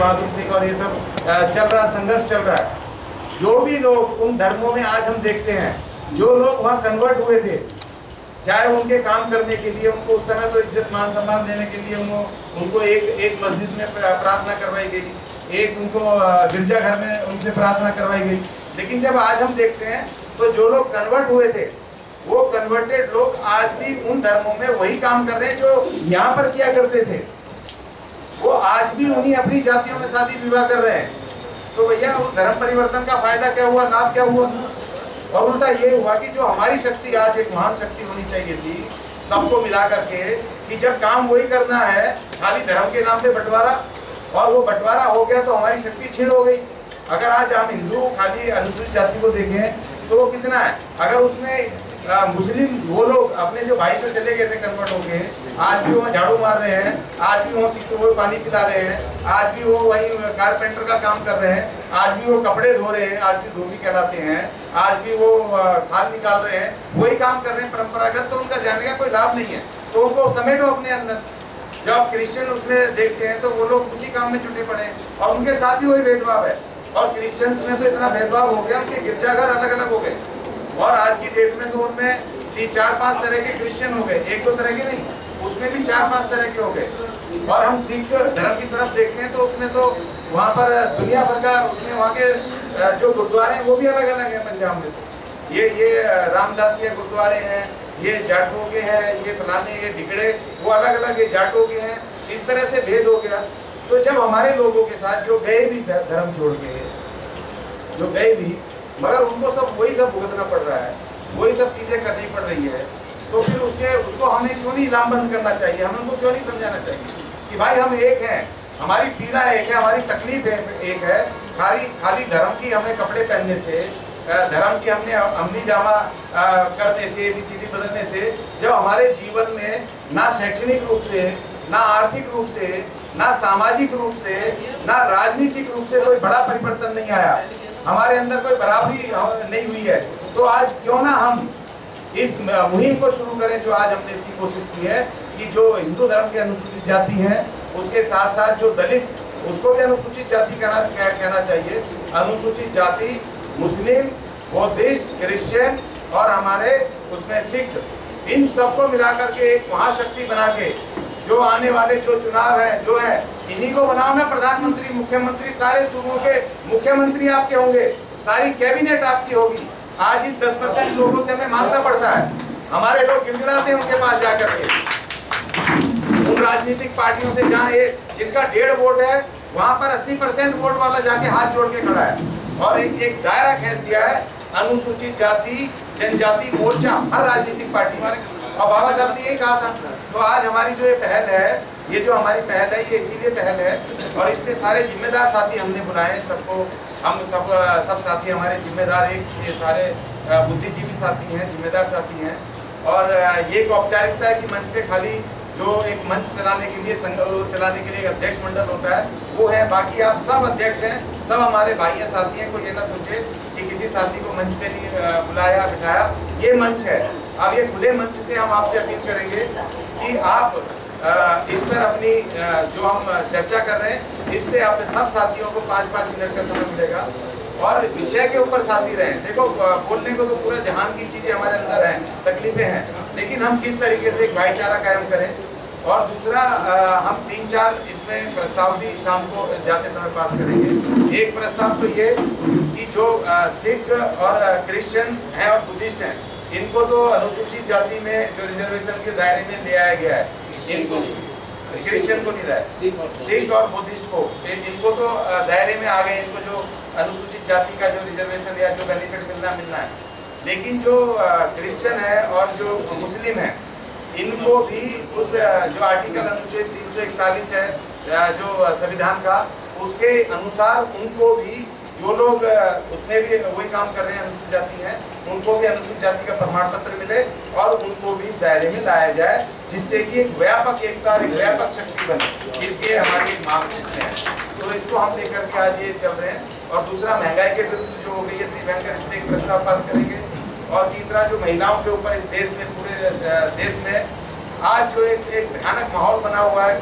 बहादुर सिंह और ये सब चल रहा संघर्ष चल रहा है। जो भी लोग उन धर्मों में आज हम देखते हैं, जो लोग वहाँ कन्वर्ट हुए थे, चाहे उनके काम करने के लिए उनको उस समय तो इज्जत मान सम्मान देने के लिए उनको एक मस्जिद में प्रार्थना करवाई गई, एक उनको गिरजाघर में उनसे प्रार्थना करवाई गई। लेकिन जब आज हम देखते हैं तो जो लोग कन्वर्ट हुए थे, वो कन्वर्टेड लोग आज भी उन धर्मों में वही काम कर रहे हैं जो यहाँ पर किया करते थे। वो आज भी उन्हीं अपनी जातियों में शादी विवाह कर रहे हैं। तो भैया उस धर्म परिवर्तन का फायदा क्या हुआ, लाभ क्या हुआ? और उल्टा ये हुआ कि जो हमारी शक्ति आज एक महान शक्ति होनी चाहिए थी सबको मिला करके, कि जब काम वही करना है खाली धर्म के नाम पे बंटवारा, और वो बंटवारा हो गया तो हमारी शक्ति छीन हो गई। अगर आज हम हिंदू खाली अनुसूचित जाति को देखें तो वो कितना है, अगर उसमें मुस्लिम वो लोग अपने जो भाई जो चले गए थे कन्वर्ट होके, आज भी वहाँ झाड़ू मार रहे हैं, आज भी वहाँ किसी को पानी पिला रहे हैं, आज भी वो वही कारपेंटर का काम कर रहे हैं, आज भी वो कपड़े धो रहे हैं, आज भी धोबी कहलाते हैं, आज भी वो खाल निकाल रहे हैं, वही काम कर रहे हैं परंपरागत। तो उनका जाने का कोई लाभ नहीं है, तो उनको समेटो अपने अंदर। जब आप क्रिश्चियन उसमें देखते हैं तो वो लोग उसी काम में जुटे पड़े हैं और उनके साथ ही वही भेदभाव है। और क्रिश्चियंस में तो इतना भेदभाव हो गया, उनके गिरजाघर अलग अलग हो गए, और आज की डेट में तो उनमें 4-5 तरह के क्रिश्चियन हो गए, 1-2 तरह के नहीं, उसमें भी 4-5 तरह के हो गए। और हम सिख धर्म की तरफ देखते हैं तो उसमें तो वहाँ पर दुनिया भर का, उसमें वहाँ के जो गुरुद्वारे हैं वो भी अलग अलग हैं। पंजाब में तो ये रामदासिया गुरुद्वारे हैं, ये जाटों के हैं, ये फलाने, ये ढिकड़े, वो अलग अलग, ये जाटों के हैं। इस तरह से भेद हो गया। तो जब हमारे लोगों के साथ जो गए भी धर्म छोड़ के, जो गए भी, मगर उनको सब वही सब भुगतना पड़ रहा है, वही सब चीज़ें करनी पड़ रही है, तो फिर उसको हमें क्यों नहीं लामबंद करना चाहिए? हमें उनको क्यों नहीं समझाना चाहिए कि भाई हम एक हैं, हमारी पीड़ा एक है, हमारी तकलीफ एक है। खाली धर्म की हमें कपड़े पहनने से, धर्म की हमने अमली जामा करने से, ABCD बदलने से, जब हमारे जीवन में ना शैक्षणिक रूप से, ना आर्थिक रूप से, ना सामाजिक रूप से, ना राजनीतिक रूप से कोई बड़ा परिवर्तन नहीं आया, हमारे अंदर कोई बराबरी नहीं हुई है, तो आज क्यों ना हम इस मुहिम को शुरू करें जो आज हमने इसकी कोशिश की है कि जो हिंदू धर्म के अनुसूचित जाति हैं उसके साथ साथ जो दलित, उसको भी अनुसूचित जाति कहना चाहिए। अनुसूचित जाति मुस्लिम, बौद्धिस्ट, क्रिश्चियन और हमारे उसमें सिख, इन सबको मिलाकर के एक महाशक्ति बना के जो आने वाले जो चुनाव है जो है, इन्हीं को बनाओ ना प्रधानमंत्री, मुख्यमंत्री, सारे सूबों के मुख्यमंत्री आपके होंगे, सारी कैबिनेट आपकी होगी। आज इन 10% लोगों से हमें मांगना पड़ता है, हमारे लोग गिड़गिड़ाते हैं उनके पास जाकर के, उन राजनीतिक पार्टियों से जहाँ जिनका 1.5 वोट है वहाँ पर 80% वोट वाला जाके हाथ जोड़ के खड़ा है और एक दायरा खींच दिया है अनुसूचित जाति जनजाति मोर्चा हर राजनीतिक पार्टी में। और बाबा साहब ने यही कहा था। तो आज हमारी जो ये पहल है, ये जो हमारी पहल है, ये इसीलिए पहल है और इसमें सारे जिम्मेदार साथी हमने बुलाए हैं सबको। हम सब साथी हमारे जिम्मेदार, ये सारे बुद्धिजीवी साथी हैं, जिम्मेदार साथी हैं। और ये एक औपचारिकता है कि मंच पे खाली जो एक मंच चलाने के लिए अध्यक्ष मंडल होता है वो है, बाकी आप सब अध्यक्ष हैं, सब हमारे भाई हैं, साथी हैं। कोई ये ना सोचे कि किसी साथी को मंच पे नहीं बुलाया बिठाया, ये मंच है। अब ये खुले मंच से हम आपसे अपील करेंगे कि आप इस पर अपनी जो हम चर्चा कर रहे हैं इस पर आप सब साथियों को 5-5 मिनट का समय मिलेगा और विषय के ऊपर साथी रहें। देखो बोलने को तो पूरा जहान की चीज़ें हमारे अंदर हैं, तकलीफें हैं, लेकिन हम किस तरीके से एक भाईचारा कायम करें। और दूसरा हम 3-4 इसमें प्रस्ताव भी शाम को जाते समय पास करेंगे। एक प्रस्ताव तो ये कि जो सिख और क्रिश्चियन हैं और बुद्धिस्ट हैं, इनको तो अनुसूचित जाति में जो रिजर्वेशन के दायरे में ले आया गया है, इनको क्रिश्चियन को नहीं लाया, सिख और बुद्धिस्ट को, इनको तो दायरे में आ गए, इनको जो अनुसूचित जाति का जो रिजर्वेशन या जो बेनिफिट मिलना है। लेकिन जो क्रिश्चियन है और जो मुस्लिम है, इनको भी उस जो आर्टिकल अनुच्छेद 341 है जो संविधान का, उसके अनुसार उनको भी जो लोग उसमें भी वही काम कर रहे हैं, अनुसूचित जाति हैं, उनको भी अनुसूचित जाति का प्रमाण पत्र मिले और उनको भी इस दायरे में लाया जाए, जिससे कि एक व्यापक एकता और एक व्यापक शक्ति बने। इसके हमारी मांग इसमें है, तो इसको हम लेकर के आज ये चल रहे हैं। और दूसरा महंगाई के विरुद्ध जो हो गई है त्रिभयंकर, इस पर एक प्रस्ताव पास करेंगे। और तीसरा जो महिलाओं के ऊपर इस देश में, पूरे देश में आज जो एक भयानक माहौल बना हुआ है कि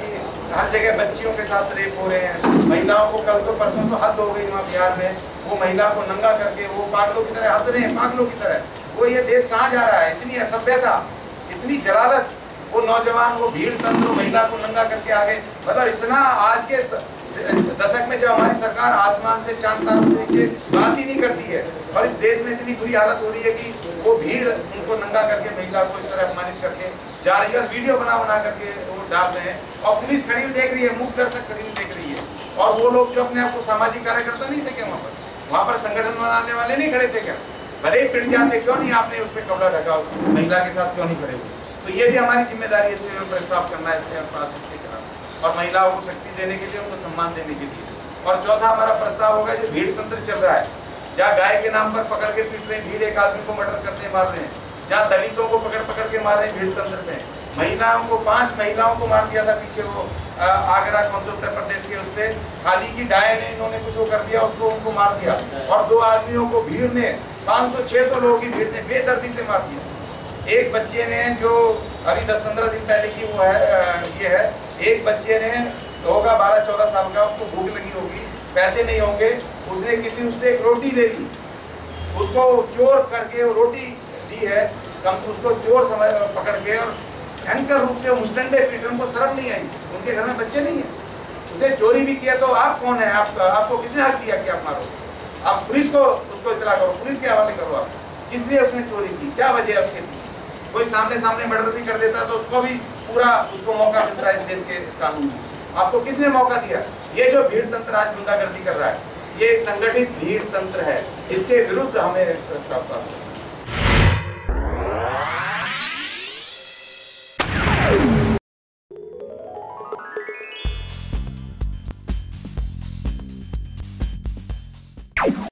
हर जगह बच्चियों के साथ रेप हो रहे हैं, महिलाओं को कल तो परसों तो हद हो गई वहाँ बिहार में, वो महिला को नंगा करके वो पागलों की तरह हंस रहे हैं, पागलों की तरह। वो ये देश कहाँ जा रहा है? इतनी असभ्यता, इतनी जलालत, वो नौजवान, वो भीड़ तंत्र महिला को नंगा करके आ गए। मतलब इतना आज के दशक में जब हमारी सरकार आसमान से चांद तारों से नीचे बात ही नहीं करती है, और इस देश में इतनी बुरी हालत हो रही है कि वो भीड़ उनको नंगा करके महिला को इस तरह अपमानित करके जा रही है और वीडियो बना करके वो डाल रहे हैं, और पुलिस खड़ी हुई देख रही है, मूक दर्शक खड़ी हुई देख रही है। और वो लोग जो अपने आप को सामाजिक कार्यकर्ता नहीं थे क्या वहाँ पर संगठन बनाने वाले नहीं खड़े थे क्या? भले ही पिट जाते, क्यों नहीं आपने उस पर कपड़ा ढका, उस महिला के साथ क्यों नहीं खड़े हुए? तो ये भी हमारी जिम्मेदारी है, इस पर प्रस्ताव करना है इसके पास, इसके खिलाफ, और महिलाओं को शक्ति देने के लिए, उनको सम्मान देने के लिए। और चौथा हमारा प्रस्ताव होगा, जो भीड़ तंत्र चल रहा है, जहाँ गाय के नाम पर पकड़ के पीट रहे हैं, भीड़ एक आदमी को मर्डर करते मार रहे हैं, जहाँ दलितों को पकड़ के मार रहे हैं भीड़ तंत्र में, महिलाओं को 5 महिलाओं को मार दिया था पीछे, वो आगरा कौन से उत्तर प्रदेश के, उस पर खाली की डाय ने इन्होंने कुछ वो कर दिया, उसको उनको मार दिया, और 2 आदमियों को भीड़ ने 500-600 लोगों की भीड़ ने बेदर्दी से मार दिया। एक बच्चे ने, जो अभी 10-15 दिन पहले की वो है, ये है, एक बच्चे ने होगा 12-14 साल का, उसको भूख लगी होगी, पैसे नहीं होंगे, उसने किसी उससे एक रोटी ले ली, उसको चोर करके वो रोटी दी है, उसको चोर समझ पकड़ के, और भयंकर रूप से मुस्टंडे पीट, उनको शर्म नहीं आई, उनके घर में बच्चे नहीं है, उसने चोरी भी किया। तो आप कौन है? आपको किसने हक दिया कि आप मारो? आप पुलिस को उसको इतला करो, पुलिस के हवाले करो। आप किस लिए उसने चोरी की, क्या वजह है उसके पीछे? कोई सामने मर्डर भी कर देता तो उसको भी पूरा उसको मौका मिलता है इस देश के कानून में। आपको किसने मौका दिया? ये जो भीड़ तंत्र आज गुंडागर्दी कर रहा है, ये संगठित भीड़ तंत्र है, इसके विरुद्ध हमें प्रस्ताव पास करना है।